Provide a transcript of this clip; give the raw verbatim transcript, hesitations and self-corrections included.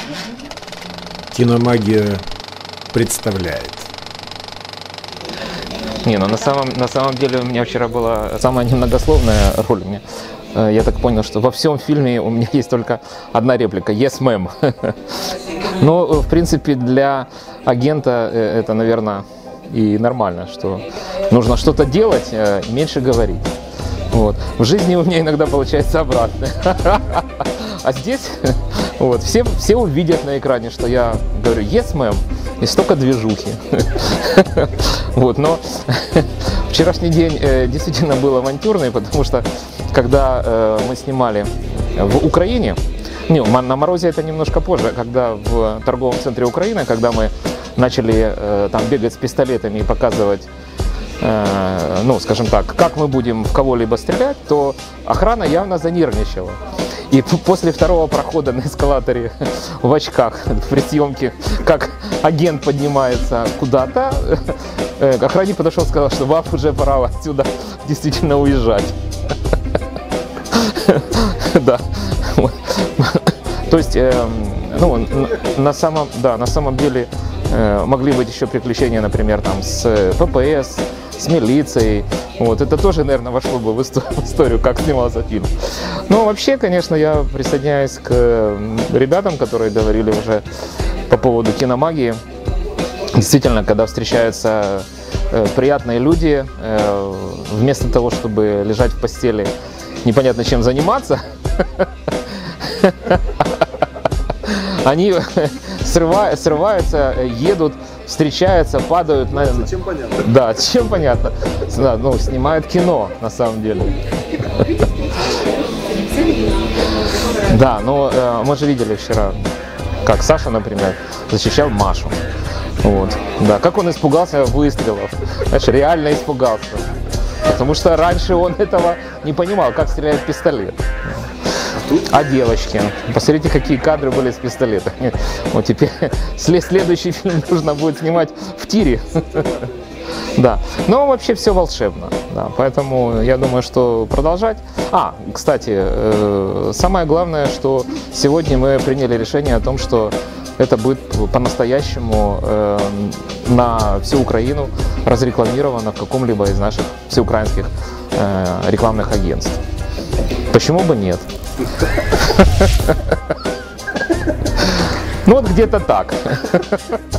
Киномагия представляет. Не, ну на самом, на самом деле у меня вчера была самая немногословная роль. У меня, я так понял, что во всем фильме у меня есть только одна реплика «Yes, ma'am». Но, в принципе, для агента это, наверное, и нормально, что нужно что-то делать, меньше говорить. Вот. В жизни у меня иногда получается обратно. А здесь вот, все, все увидят на экране, что я говорю «Yes, ma'am», и столько движухи. Вот, но вчерашний день э, действительно был авантюрный, потому что когда э, мы снимали в Украине, не, на морозе это немножко позже, когда в торговом центре Украины, когда мы начали э, там бегать с пистолетами и показывать, э, ну, скажем так, как мы будем в кого-либо стрелять, то охрана явно занервничала. И после второго прохода на эскалаторе в очках при съемке, как агент поднимается куда-то, охранник подошел и сказал, что вам уже пора отсюда действительно уезжать. Да. То есть, ну, на самом, да, на самом деле могли быть еще приключения, например, там с ППС, с милицией. Вот, это тоже, наверное, вошло бы в историю, как снимался фильм. Но вообще, конечно, я присоединяюсь к ребятам, которые говорили уже по поводу киномагии. Действительно, когда встречаются э, приятные люди, э, вместо того, чтобы лежать в постели, непонятно чем заниматься, они срываются, едут, встречаются, падают на... Чем понятно? Да, чем понятно. Да, ну, снимают кино, на самом деле. Да, но э, мы же видели вчера, как Саша, например, защищал Машу. Вот. Да, как он испугался выстрелов. Знаешь, реально испугался. Потому что раньше он этого не понимал, как стреляет пистолет. А девочки? Посмотрите, какие кадры были с пистолетами. Вот теперь следующий фильм нужно будет снимать в тире. Да, но вообще все волшебно. Да, поэтому я думаю, что продолжать. А, кстати, самое главное, что сегодня мы приняли решение о том, что это будет по-настоящему э, на всю Украину разрекламировано в каком-либо из наших всеукраинских э, рекламных агентств. Почему бы нет? Ну вот где-то так.